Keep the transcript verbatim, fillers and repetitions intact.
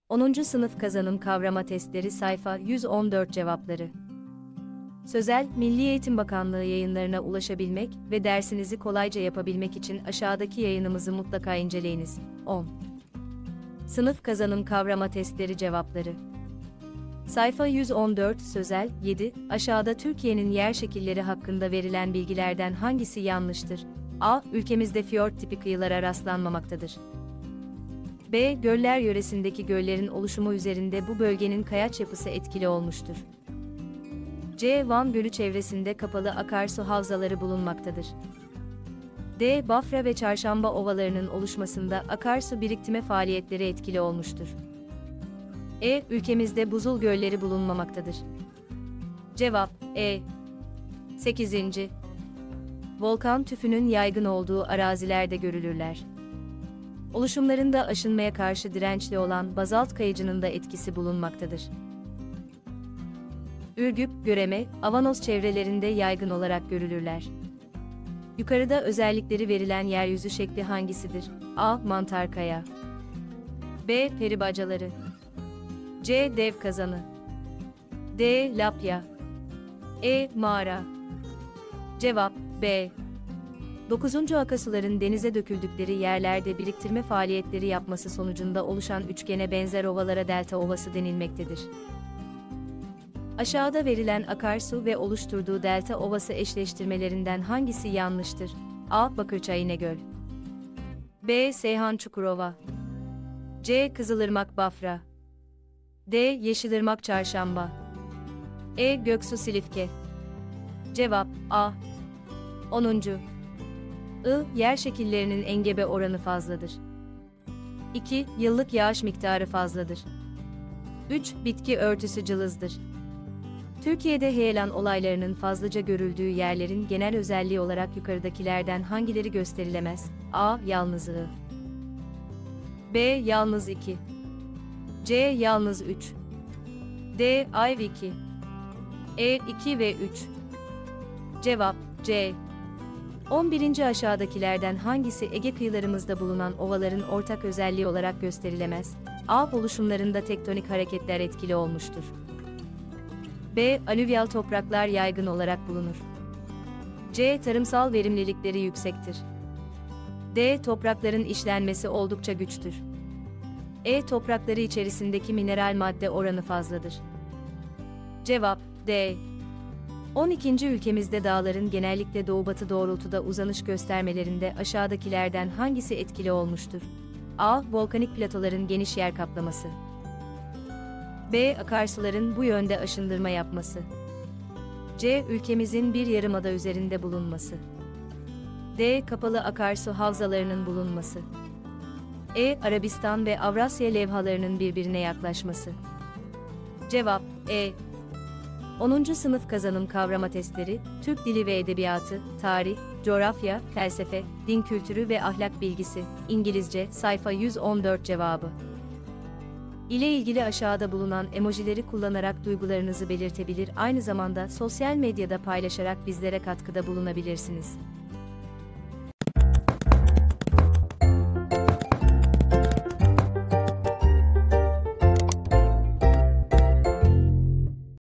onuncu Sınıf Kazanım Kavrama Testleri Sayfa yüz on dört Cevapları. Sözel, Milli Eğitim Bakanlığı yayınlarına ulaşabilmek ve dersinizi kolayca yapabilmek için aşağıdaki yayınımızı mutlaka inceleyiniz. on. Sınıf Kazanım Kavrama Testleri Cevapları. Sayfa yüz on dört Sözel, yedi. Aşağıda Türkiye'nin yer şekilleri hakkında verilen bilgilerden hangisi yanlıştır? A. Ülkemizde fiyort tipi kıyılara rastlanmamaktadır. B. Göller yöresindeki göllerin oluşumu üzerinde bu bölgenin kayaç yapısı etkili olmuştur. C. Van Gölü çevresinde kapalı akarsu havzaları bulunmaktadır. D. Bafra ve Çarşamba ovalarının oluşmasında akarsu biriktirme faaliyetleri etkili olmuştur. E. Ülkemizde buzul gölleri bulunmamaktadır. Cevap E. sekizinci. Volkan tüfünün yaygın olduğu arazilerde görülürler. Oluşumlarında aşınmaya karşı dirençli olan bazalt kayıcının da etkisi bulunmaktadır. Ürgüp, Göreme, Avanos çevrelerinde yaygın olarak görülürler. Yukarıda özellikleri verilen yeryüzü şekli hangisidir? A. Mantar kaya. B. Peribacaları. C. Dev kazanı. D. Lapya. E. Mağara. Cevap B. dokuzuncu Akasuların denize döküldükleri yerlerde biriktirme faaliyetleri yapması sonucunda oluşan üçgene benzer ovalara delta ovası denilmektedir. Aşağıda verilen akarsu ve oluşturduğu delta ovası eşleştirmelerinden hangisi yanlıştır? A. Bakırçay İnegöl. B. Seyhan Çukurova. C. Kızılırmak Bafra. D. Yeşilırmak Çarşamba. E. Göksu Silifke. Cevap A. onuncu. I. Yer şekillerinin engebe oranı fazladır. iki. Yıllık yağış miktarı fazladır. üç. Bitki örtüsü cılızdır. Türkiye'de heyelan olaylarının fazlaca görüldüğü yerlerin genel özelliği olarak yukarıdakilerden hangileri gösterilemez? A. Yalnız I. B. Yalnız iki. C. Yalnız üç. D. Ayv iki. E. iki ve üç. Cevap C. on birinci Aşağıdakilerden hangisi Ege kıyılarımızda bulunan ovaların ortak özelliği olarak gösterilemez? A. Oluşumlarında tektonik hareketler etkili olmuştur. B. Alüvyal topraklar yaygın olarak bulunur. C. Tarımsal verimlilikleri yüksektir. D. Toprakların işlenmesi oldukça güçtür. E. Toprakları içerisindeki mineral madde oranı fazladır. Cevap D. on ikinci Ülkemizde dağların genellikle doğu-batı doğrultuda uzanış göstermelerinde aşağıdakilerden hangisi etkili olmuştur? A. Volkanik platoların geniş yer kaplaması. B. Akarsuların bu yönde aşındırma yapması. C. Ülkemizin bir yarımada üzerinde bulunması. D. Kapalı akarsu havzalarının bulunması. E. Arabistan ve Avrasya levhalarının birbirine yaklaşması. Cevap E. onuncu Sınıf Kazanım Kavrama Testleri, Türk Dili ve Edebiyatı, Tarih, Coğrafya, Felsefe, Din Kültürü ve Ahlak Bilgisi, İngilizce, sayfa yüz on dört Cevabı. İle ilgili aşağıda bulunan emojileri kullanarak duygularınızı belirtebilir, aynı zamanda sosyal medyada paylaşarak bizlere katkıda bulunabilirsiniz.